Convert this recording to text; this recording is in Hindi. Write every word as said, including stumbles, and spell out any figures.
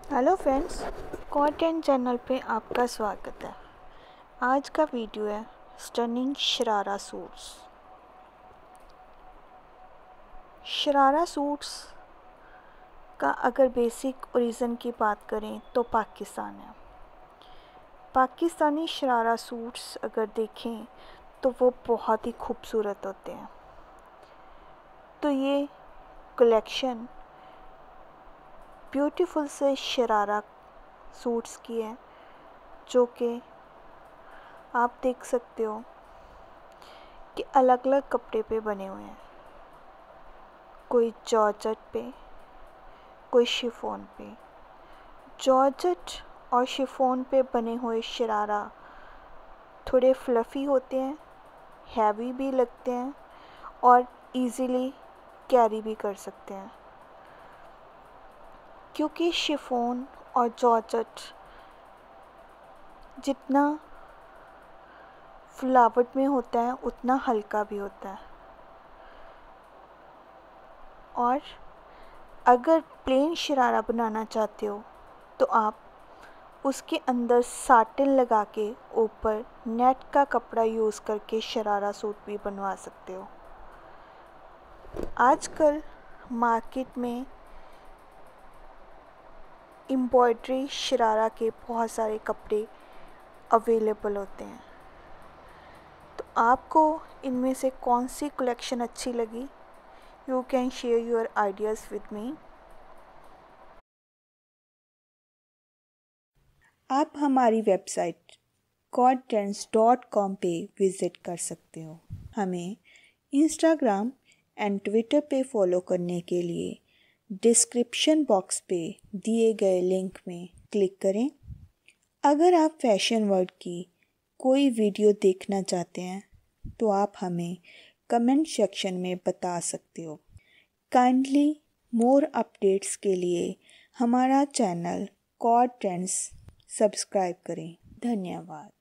हेलो फ्रेंड्स, कॉटन चैनल पे आपका स्वागत है। आज का वीडियो है stunning sharara suits. Sharara suits का अगर बेसिक ओरिजिन की बात करें तो पाकिस्तान है। पाकिस्तानी शरारा सूट्स अगर देखें तो वो बहुत ही खूबसूरत होते हैं। तो ये कलेक्शन ब्यूटीफुल से शरारा सूट्स की है, जो कि आप देख सकते हो कि अलग अलग कपड़े पे बने हुए हैं। कोई जॉर्जेट पे, कोई शिफॉन पे। जॉर्जेट और शिफॉन पे बने हुए शरारा थोड़े फ्लफ़ी होते हैं, हैवी भी लगते हैं और इजीली कैरी भी कर सकते हैं, क्योंकि शिफॉन और जॉर्जेट जितना फ्लावट में होता है उतना हल्का भी होता है। और अगर प्लेन शरारा बनाना चाहते हो तो आप उसके अंदर साटिन लगा के ऊपर नेट का कपड़ा यूज़ करके शरारा सूट भी बनवा सकते हो। आजकल मार्केट में एम्ब्रॉयडरी शरारा के बहुत सारे कपड़े अवेलेबल होते हैं। तो आपको इनमें से कौन सी कलेक्शन अच्छी लगी? You can share your ideas with me. आप हमारी website cod trends dot com पे विज़िट कर सकते हो। हमें इंस्टाग्राम एंड ट्विटर पे फॉलो करने के लिए डिस्क्रिप्शन बॉक्स पे दिए गए लिंक में क्लिक करें। अगर आप फैशन वर्ल्ड की कोई वीडियो देखना चाहते हैं तो आप हमें कमेंट सेक्शन में बता सकते हो। काइंडली मोर अपडेट्स के लिए हमारा चैनल कॉड ट्रेंड्स सब्सक्राइब करें। धन्यवाद।